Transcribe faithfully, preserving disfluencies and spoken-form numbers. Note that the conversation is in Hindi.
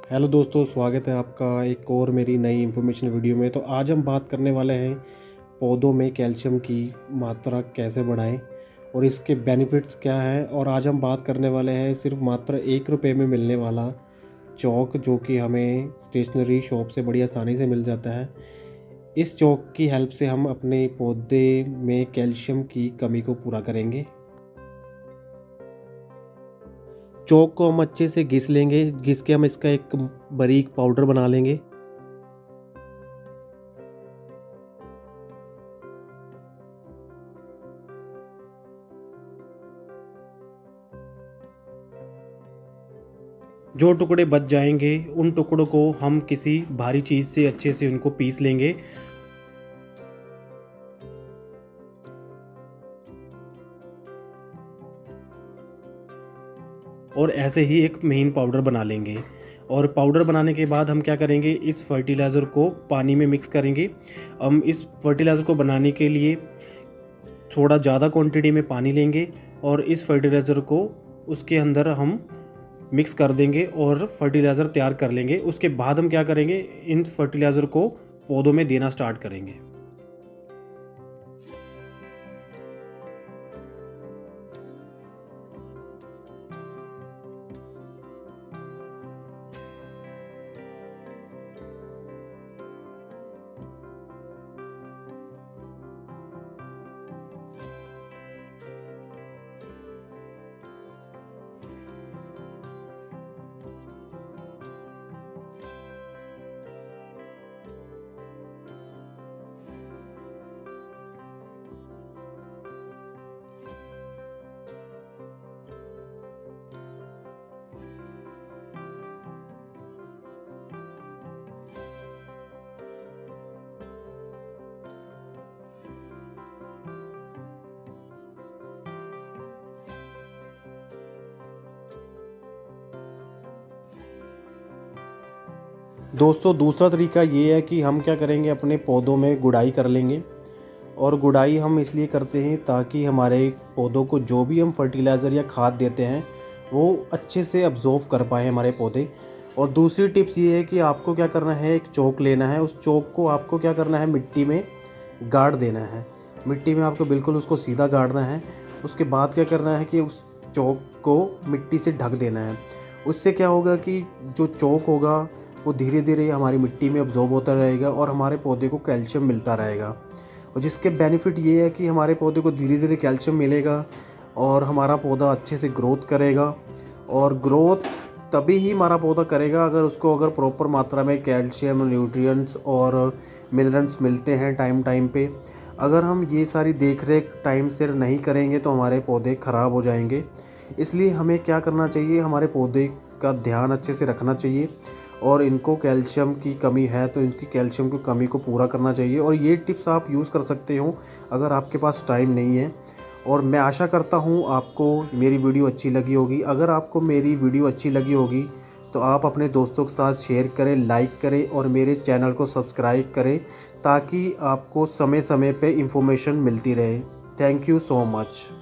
हेलो दोस्तों, स्वागत है आपका एक और मेरी नई इन्फॉर्मेशन वीडियो में। तो आज हम बात करने वाले हैं पौधों में कैल्शियम की मात्रा कैसे बढ़ाएं और इसके बेनिफिट्स क्या हैं। और आज हम बात करने वाले हैं सिर्फ मात्र एक रुपये में मिलने वाला चौक, जो कि हमें स्टेशनरी शॉप से बड़ी आसानी से मिल जाता है। इस चौक की हेल्प से हम अपने पौधे में कैल्शियम की कमी को पूरा करेंगे। चौक को हम अच्छे से घिस लेंगे, घिस के हम इसका एक बारीक पाउडर बना लेंगे। जो टुकड़े बच जाएंगे उन टुकड़ों को हम किसी भारी चीज़ से अच्छे से उनको पीस लेंगे और ऐसे ही एक महीन पाउडर बना लेंगे। और पाउडर बनाने के बाद हम क्या करेंगे, इस फर्टिलाइज़र को पानी में मिक्स करेंगे। हम इस फर्टिलाइज़र को बनाने के लिए थोड़ा ज़्यादा क्वांटिटी में पानी लेंगे और इस फर्टिलाइज़र को उसके अंदर हम मिक्स कर देंगे और फर्टिलाइज़र तैयार कर लेंगे। उसके बाद हम क्या करेंगे, इन फर्टिलाइज़र को पौधों में देना स्टार्ट करेंगे। दोस्तों, दूसरा तरीका ये है कि हम क्या करेंगे, अपने पौधों में गुड़ाई कर लेंगे। और गुड़ाई हम इसलिए करते हैं ताकि हमारे पौधों को जो भी हम फर्टिलाइज़र या खाद देते हैं वो अच्छे से अब्जॉर्व कर पाए हमारे पौधे। और दूसरी टिप्स ये है कि आपको क्या करना है, एक चौक लेना है। उस चौक को आपको क्या करना है, मिट्टी में गाड़ देना है। मिट्टी में आपको बिल्कुल उसको सीधा गाड़ना है। उसके बाद क्या करना है कि उस चौक को मिट्टी से ढक देना है। उससे क्या होगा कि जो चौक होगा वो धीरे धीरे हमारी मिट्टी में अब्जॉर्ब होता रहेगा और हमारे पौधे को कैल्शियम मिलता रहेगा। और जिसके बेनिफिट ये है कि हमारे पौधे को धीरे धीरे कैल्शियम मिलेगा और हमारा पौधा अच्छे से ग्रोथ करेगा। और ग्रोथ तभी ही हमारा पौधा करेगा अगर उसको अगर प्रॉपर मात्रा में कैल्शियम, न्यूट्रिएंट्स और मिनरल्स मिलते हैं टाइम टाइम पे। अगर हम ये सारी देख रेख टाइम से नहीं करेंगे तो हमारे पौधे ख़राब हो जाएंगे। इसलिए हमें क्या करना चाहिए, हमारे पौधे का ध्यान अच्छे से रखना चाहिए और इनको कैल्शियम की कमी है तो इनकी कैल्शियम की कमी को पूरा करना चाहिए। और ये टिप्स आप यूज़ कर सकते हो अगर आपके पास टाइम नहीं है। और मैं आशा करता हूँ आपको मेरी वीडियो अच्छी लगी होगी। अगर आपको मेरी वीडियो अच्छी लगी होगी तो आप अपने दोस्तों के साथ शेयर करें, लाइक करें और मेरे चैनल को सब्सक्राइब करें ताकि आपको समय समय पे इंफॉर्मेशन मिलती रहे। Thank you so much.